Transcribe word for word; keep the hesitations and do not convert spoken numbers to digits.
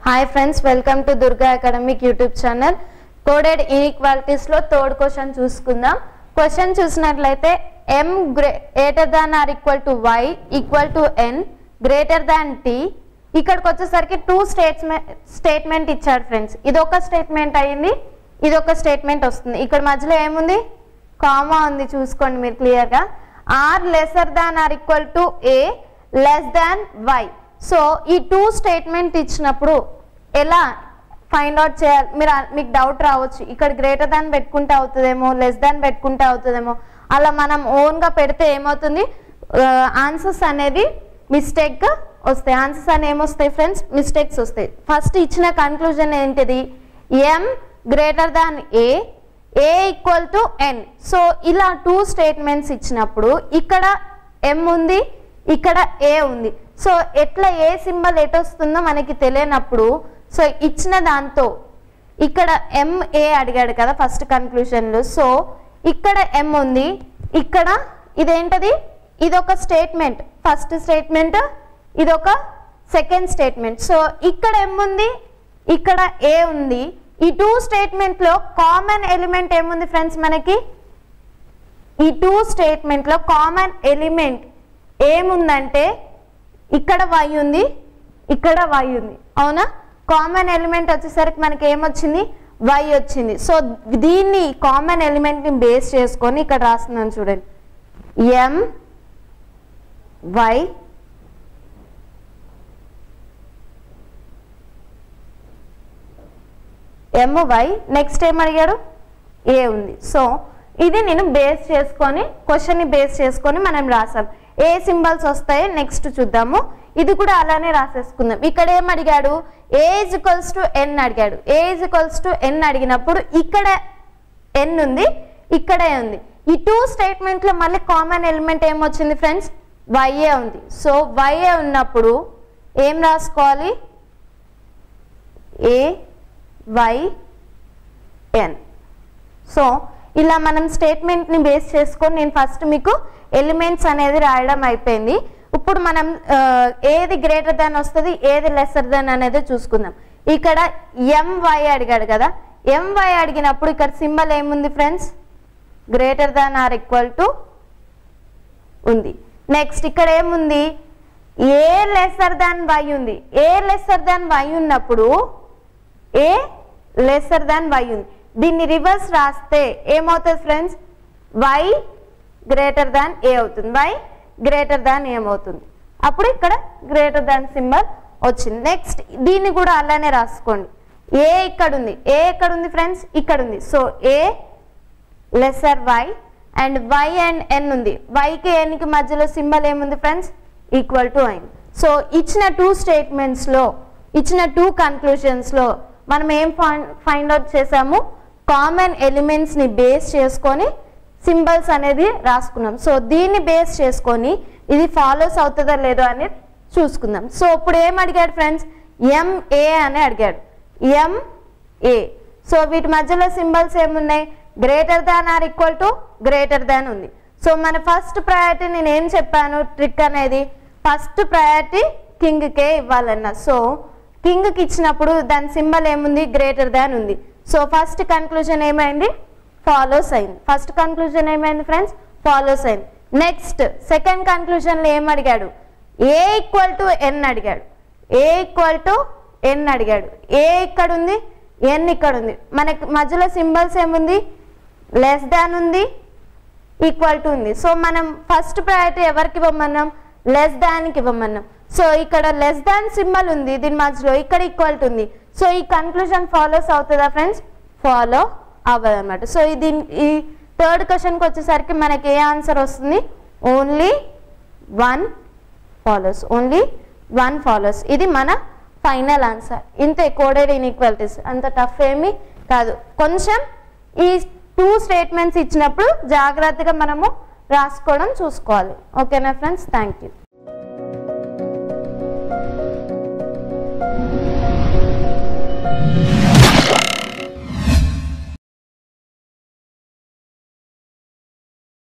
Hi friends, welcome to Durga Academic YouTube channel. Coded inequalities lo third question చూసుకుందాం. Question చూసినట్లయితే m greater than or equal to y equal to n greater than t. ఇక్కడికి వచ్చేసరికి two statement statement ఇచ్చాడు friends. ఇది ఒక statement అయ్యింది, ఇది ఒక స్టేట్మెంట్ వస్తుంది. ఇక్కడ మధ్యలో ఏముంది? కామా ఉంది, చూసుకోండి మీరు క్లియర్ గా. r lesser than or equal to a less than y. So ఈ టూ స్టేట్మెంట్ ఇచ్చినప్పుడు ఎలా ఫైండ్ అవుట్ చేయాలి? మీరు మీకు డౌట్ రావచ్చు, ఇక్కడ గ్రేటర్ దాన్ పెట్టుకుంటే అవుతుందేమో, లెస్ దాన్ పెట్టుకుంటే అవుతుందేమో. అలా మనం ఓన్గా పెడితే ఏమవుతుంది? ఆన్సర్స్ అనేది మిస్టేక్ వస్తాయి. ఆన్సర్స్ అని ఏమొస్తాయి ఫ్రెండ్స్? మిస్టేక్స్ వస్తాయి. ఫస్ట్ ఇచ్చిన కన్క్లూజన్ ఏంటిది? M greater than A, A equal to N. So ఇలా టూ స్టేట్మెంట్స్ ఇచ్చినప్పుడు ఇక్కడ ఎం ఉంది, ఇక్కడ ఏ ఉంది. సో ఎట్లా ఏ సింబల్ ఎటు వస్తుందో మనకి తెలియనప్పుడు, సో ఇచ్చిన దాంతో ఇక్కడ ఎంఏ అడిగాడు కదా ఫస్ట్ కన్క్లూషన్లో. సో ఇక్కడ ఎం ఉంది, ఇక్కడ ఇదేంటది? ఇదొక స్టేట్మెంట్, ఫస్ట్ స్టేట్మెంట్, ఇదొక సెకండ్ స్టేట్మెంట్. సో ఇక్కడ ఎం ఉంది, ఇక్కడ ఏ ఉంది. ఈ టూ స్టేట్మెంట్లో కామన్ ఎలిమెంట్ ఏముంది ఫ్రెండ్స్ మనకి? ఈ టూ స్టేట్మెంట్లో కామన్ ఎలిమెంట్ ఏముందంటే ఇక్కడ వై ఉంది, ఇక్కడ వై ఉంది, అవునా? కామన్ ఎలిమెంట్ వచ్చేసరికి మనకి ఏమొచ్చింది? వై వచ్చింది. సో దీన్ని కామన్ ఎలిమెంట్ని బేస్ చేసుకొని ఇక్కడ రాస్తున్నాను చూడండి. M Y M Y next ఏం అడిగాడు? ఏ ఉంది. సో ఇది నేను బేస్ చేసుకొని, క్వశ్చన్ని బేస్ చేసుకొని మనం రాసాం. ఏ సింబల్స్ వస్తాయో నెక్స్ట్ చూద్దాము. ఇది కూడా అలానే రాసేసుకుందాం. ఇక్కడ ఏం అడిగాడు? A is equals to N అడిగాడు. A is equals to N అడిగినప్పుడు ఇక్కడ ఎన్ ఉంది, ఇక్కడే ఉంది. ఈ టూ స్టేట్మెంట్లో మళ్ళీ కామన్ ఎలిమెంట్ ఏమొచ్చింది ఫ్రెండ్స్? వైఏ ఉంది. సో వైఏ ఉన్నప్పుడు ఏం రాసుకోవాలి? ఏ వై ఎన్. సో ఇలా మనం స్టేట్మెంట్ని బేస్ చేసుకొని నేను ఫస్ట్ మీకు ఎలిమెంట్స్ అనేది రాయడం అయిపోయింది. ఇప్పుడు మనం ఏది గ్రేటర్ దాన్ వస్తుంది, ఏది లెస్సర్ దాన్ అనేది చూసుకుందాం. ఇక్కడ ఎంవై అడిగాడు కదా, ఎంవై అడిగినప్పుడు ఇక్కడ సింబల్ ఏముంది friends? Greater than or equal to ఉంది. నెక్స్ట్ ఇక్కడ ఏముంది? ఏ లెస్సర్ దాన్ వై ఉంది. ఏ లెస్సర్ దాన్ వై ఉన్నప్పుడు ఏ లెస్సర్ దాన్ వై ఉంది. దీన్ని రివర్స్ రాస్తే ఏమవుతుంది friends? Y greater than A అవుతుంది, వై గ్రేటర్ దాన్ ఏమవుతుంది. అప్పుడు ఇక్కడ గ్రేటర్ దాన్ సింబల్ వచ్చింది. నెక్స్ట్ దీన్ని కూడా అలానే రాసుకోండి. ఏ ఇక్కడ ఉంది, ఏ ఎక్కడ ఉంది ఫ్రెండ్స్? ఇక్కడ ఉంది. So A lesser Y and Y and N ఉంది. వైకి ఎన్కి మధ్యలో సింబల్ ఏముంది friends? Equal to N. So ఇచ్చిన టూ స్టేట్మెంట్స్లో, ఇచ్చిన టూ కన్క్లూషన్స్లో మనం ఏం ఫైండ్ అవుట్ చేసాము? కామన్ ఎలిమెంట్స్ని బేస్ చేసుకొని సింబల్స్ అనేది రాసుకున్నాం. సో దీన్ని బేస్ చేసుకొని ఇది ఫాలోస్ అవుతుందా లేదో అనేది చూసుకుందాం. సో ఇప్పుడు ఏం అడిగాడు ఫ్రెండ్స్? ఎంఏ అని అడిగాడు. ఎంఏ. సో వీటి మధ్యలో సింబల్స్ ఏమున్నాయి? Greater than or equal to greater than ఉంది. సో మన ఫస్ట్ ప్రయారిటీ నేను ఏం చెప్పాను ట్రిక్ అనేది? ఫస్ట్ ప్రయారిటీ కింగ్కే ఇవ్వాలన్నా. సో కింగ్కి ఇచ్చినప్పుడు దాని సింబల్ ఏముంది? గ్రేటర్ దాన్ ఉంది. సో ఫస్ట్ కన్క్లూజన్ ఏమైంది? ఫాలోస్ అయింది. ఫస్ట్ కన్క్లూజన్ ఏమైంది ఫ్రెండ్స్? ఫాలోస్ అయింది. నెక్స్ట్ సెకండ్ కన్క్లూజన్లో ఏం అడిగాడు? ఏ ఈక్వల్ టు ఎన్ అడిగాడు. ఏ ఈక్వల్ టు ఎన్ అడిగాడు. ఏ ఇక్కడ ఉంది, ఎన్ ఇక్కడ ఉంది. మనకి మధ్యలో సింబల్స్ ఏముంది? లెస్ దాన్ ఉంది, ఈక్వల్ టు ఉంది. సో మనం ఫస్ట్ ప్రయారిటీ ఎవరికి ఇవ్వమన్నాం? లెస్ దాన్కి ఇవ్వమన్నాం. సో ఇక్కడ లెస్ దాన్ సింబల్ ఉంది దీని మధ్యలో, ఇక్కడ ఈక్వల్ టు ఉంది. సో ఈ కన్క్లూజన్ ఫాలోస్ అవుతుందా ఫ్రెండ్స్? ఫాలో అవ్వదు అనమాట. సో ఇది ఈ థర్డ్ క్వశ్చన్కి వచ్చేసరికి మనకి ఏ ఆన్సర్ వస్తుంది? Only one follows, only one follows. ఇది మన ఫైనల్ ఆన్సర్. ఇంతే కోడెడ్ ఇన్ఈక్వాలిటీస్. అంత టఫ్ ఏమీ కాదు. కొంచెం ఈ టూ స్టేట్మెంట్స్ ఇచ్చినప్పుడు జాగ్రత్తగా మనము రాసుకోవడం చూసుకోవాలి. ఓకేనా ఫ్రెండ్స్? Thank you.